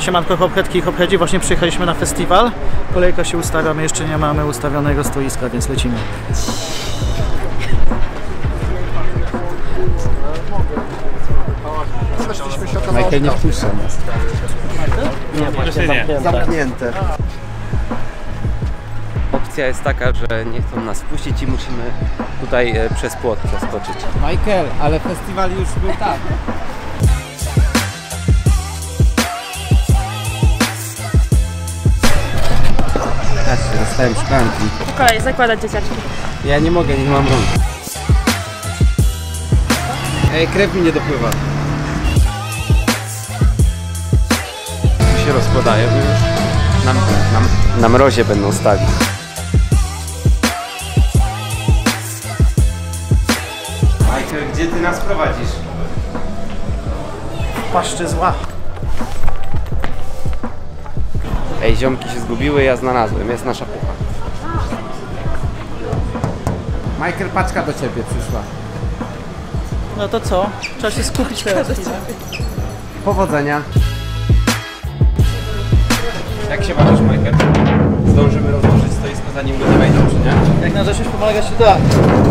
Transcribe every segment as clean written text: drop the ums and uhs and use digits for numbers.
Siemanko hopheadki i hopheadzi, właśnie przyjechaliśmy na festiwal. Kolejka się ustawia, my jeszcze nie mamy ustawionego stoiska, więc lecimy. Michael nie wpuszcza nas. Nie, właśnie Zamknięte. Opcja jest taka, że nie chcą nas wpuścić i musimy tutaj przez płot przeskoczyć. Michael, ale festiwal już był tak. Patrzcie, dostałem szklanki. Po kolei zakładać dzieciaczki. Ja nie mogę, nie mam rąk. Ej, krew mi nie dopływa. Tu się rozkładają już. Na mrozie będą stali. Michael, gdzie ty nas prowadzisz? paszczy zła. Ej, ziomki się zgubiły, ja znalazłem. Jest nasza pucha. Michael, paczka do ciebie przyszła. No to co? Trzeba się skupić teraz. Powodzenia. Jak się bawisz, Michael? Zdążymy rozłożyć stoisko, zanim ludzie wejdą, czy nie? Jak na rzecz pomagać się da.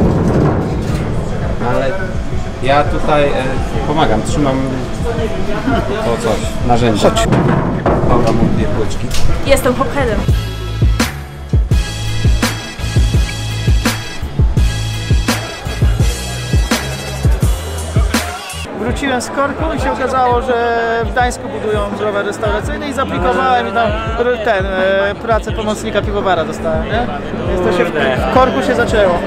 Ale ja tutaj pomagam, trzymam to coś, narzędzie. Chodź. Paula montuje płyczki. Jestem hopheadem. Wróciłem z Korku i się okazało, że w Gdańsku budują browar restauracyjny i zaaplikowałem i tam pracę pomocnika piwowara dostałem, nie? Więc to się w Korku się zaczęło.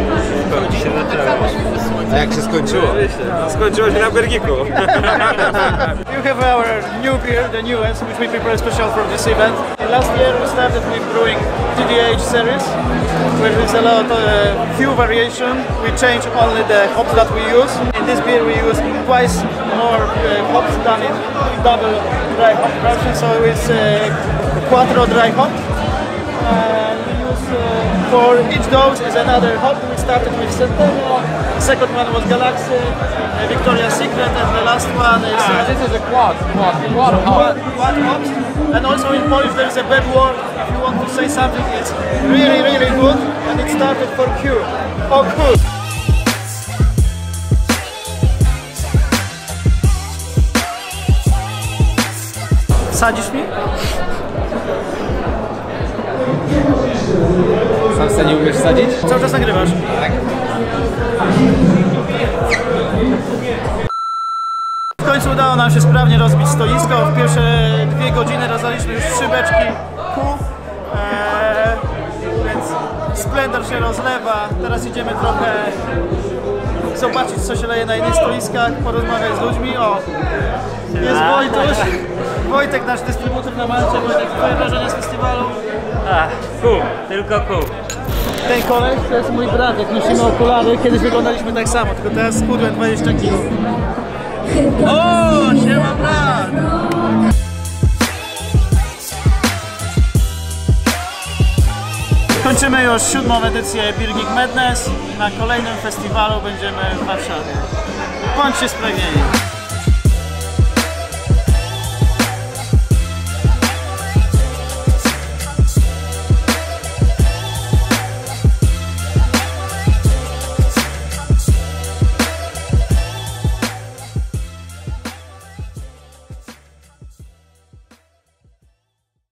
A jak się skończyło? Skończyło się na Bergiku. You have our new beer, the newest, which we prepare special for this event. Last year we started with brewing DDH series, where there's a lot of few variation. We change only the hops that we use. In this beer we use twice more hops than in double dry hop version, so it's quattro dry hop. And we use for each dose is another hop. We started with Centennial, the second one was Galaxy, Victoria's Secret, and the last one is This is a quad hops. And also in Polish there is a bad word. If you want to say something, it's really, really good, and it started for Q. Oh, cool. Sadzisz mi? Sam nie umiesz sadzić? Cały czas nagrywasz? Tak. W końcu udało nam się sprawnie rozbić stoisko. W pierwsze 2 godziny rozdaliśmy już 3 beczki kół. Więc splendor się rozlewa. Teraz idziemy trochę zobaczyć, co się leje na innych stoiskach, porozmawiać z ludźmi. O, jest Wojtuś. Wojtek, nasz dystrybutor na Malcie. Wojtek, twoje wrażenia z festiwalu? Cool, tylko cool. Ten koleś to jest mój brat, jak nosimy okulary. Kiedyś wyglądaliśmy tak samo, tylko teraz schudłem 20 kg. O, siema brat! Kończymy już 7. edycję Beer Geek Madness. Na kolejnym festiwalu będziemy w Warszawie. Bądźcie spragnieni!